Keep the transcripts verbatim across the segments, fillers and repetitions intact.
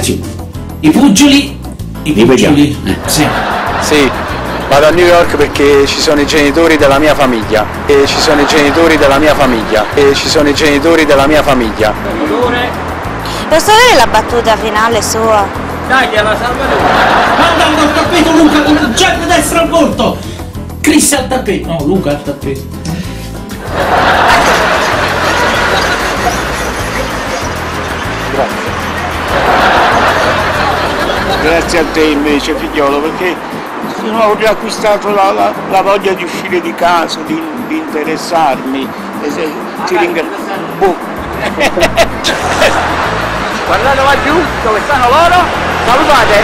I pugili, i pugili, eh, sì. Sì, vado a New York perché ci sono i genitori della mia famiglia, e ci sono i genitori della mia famiglia, e ci sono i genitori della mia famiglia. Posso avere la battuta finale sua? Dai, la Salvatore! Manda al tappeto Luca, con il jab destro al volto! Chris al tappeto! No, Luca al tappeto. Grazie. Grazie a te invece, figliolo, perché di nuovo ho riacquistato la, la, la voglia di uscire di casa, di, di interessarmi. E se, ti ringrazio. Oh. Guardate va giù, dove stanno loro, salutate!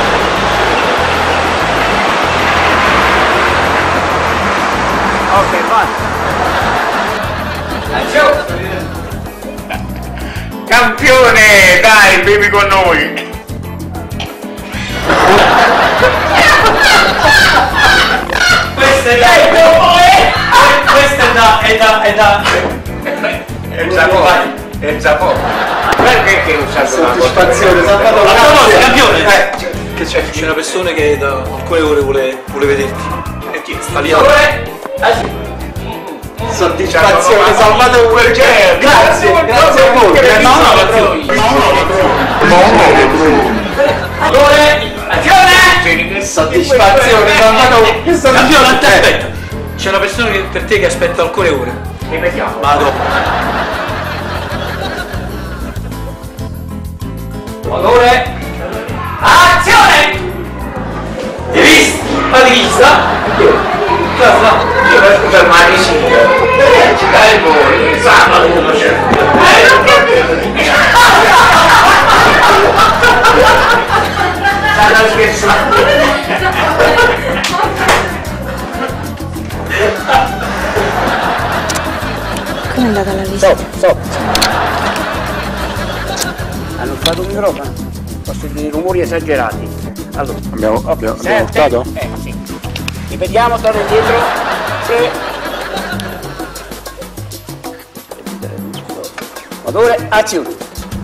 Ok, va! Campione, dai, bevi con noi! Questo è da... Questo è da... è da... è da... è il Giappone, è il Giappone! Perché che non sa Soddisfazione, Salvatore, grazie, campione! Eh, che c'è? C'è una persona che da alcune ore vuole, vuole vederti. E chi? Italiano. Soddisfazione, Salvatore, Grazie, grazie, grazie a voi. No, no, Allora, azione! Soddisfazione, Salvatore, che Campione, aspetta! C'è una persona che, per te che aspetta alcune ore. Ripetiamo. Vado. Valore, azione! Hai visto? Ma di vista? Cosa? Io riesco a fermare i singoli. Eh, ci dai il volo, sabato come c'è. Stanno scherzando. Come è andata la lista? Stop, stop. Hanno usato un microfono? Posso dire rumori esagerati. Allora, Abbiamo, abbiamo, abbiamo urtato? Eh, sì. Ripetiamo, torno indietro. Sì. Motore, azione.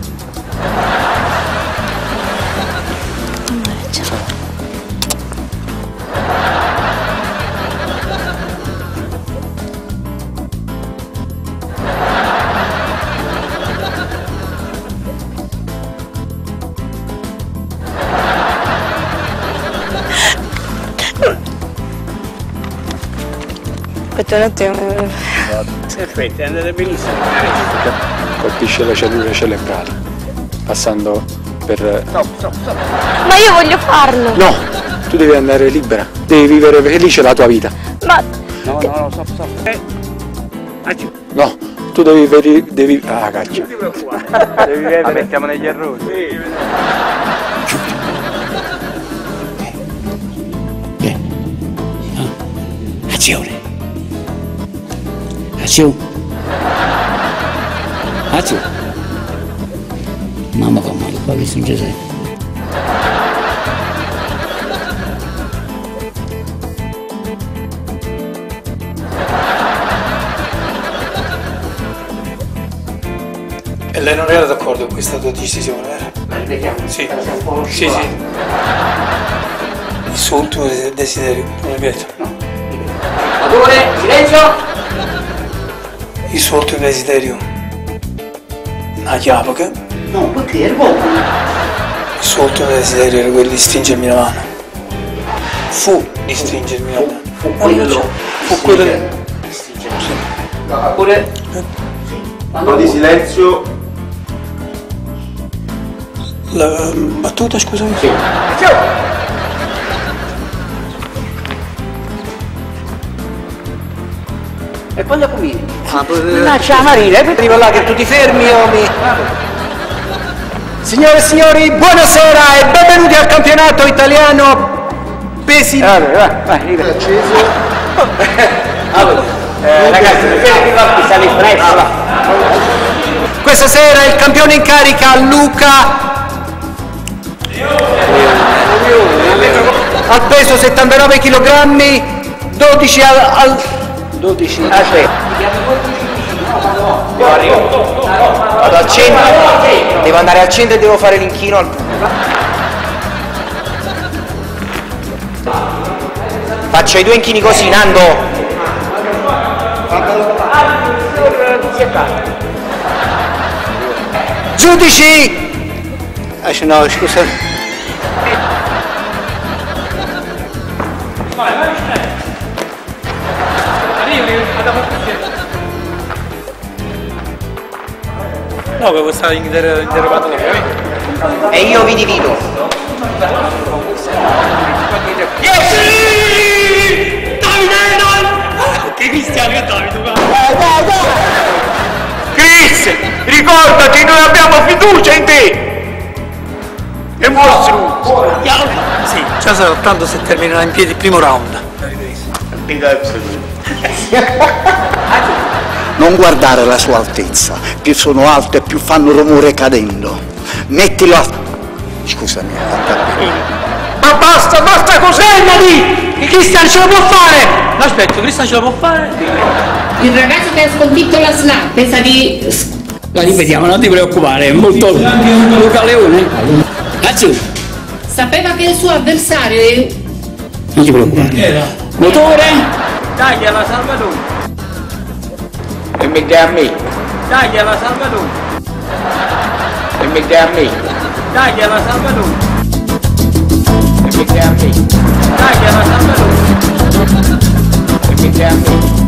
Aspetta un attimo. Perfetto, è andata benissimo. Colpisce la cellula cerebrale, passando per... Stop, stop, stop. Ma io voglio farlo! No, tu devi andare libera, devi vivere felice la tua vita. Ma... No, no, no, stop, stop. Eh. Azione. No, tu devi... Veri, devi ah, caccia. Non ti preoccupare. Devi vivere... mettiamo negli errori. Sì. Azione! Azione! Azione! Mamma come lo parli in Gesù. E lei non era d'accordo con questa tua decisione, vero? Ripetiamo. Sì, sì, sì. Il suo ultimo desiderio, non ripeto. Valore, silenzio! Il suo ultimo desiderio. Una chiave. No, perché è il volo? Il suo ultimo desiderio era quello di stringermi la mano. Fu di stringermi la mano. Fu quello. Fu quello. Pure. Un po' di silenzio. La battuta, scusami. Sì. Azione! E quando cominci? Lascia Marina, arriva là che tu ti fermi o mi... Signore e signori, buonasera e benvenuti al campionato italiano pesi... Allora, vai, vai, vai. Acceso. Allora, eh, ragazzi, perché qua sta l'espresso, va. Questa sera il campione in carica Luca al peso settantanove chilogrammi, dodici al... al dodici a tre. Vado al centro, devo andare al centro e devo fare l'inchino al punto. Faccia i due inchini così, Nando. Giudici! Ah, no, scusa. No, che questa inter- interrogato E io vi divido. Che Cristiano che Davide? Chris, ricordati, noi abbiamo fiducia in te! E mostro! Sì, già sarà tanto se terminerà in piedi il primo round. Non guardare la sua altezza, più sono alto e più fanno rumore cadendo. Mettilo a... Scusami, ma basta, basta cos'è, il Cristiano ce la può fare! Aspetta, Cristiano ce la può fare? Il ragazzo che ha sconfitto la S L A pensa di... La ripetiamo, non ti preoccupare, è molto Luca Leone. Azzu, Sapeva che il suo avversario è... non ti preoccupare. Motore? Dai, la Salvatore! E mette a me! Dai, la Salvatore! E mette a me! Dai, la Salvatore! E mette a me! Dai, la Salvatore! E mette a me!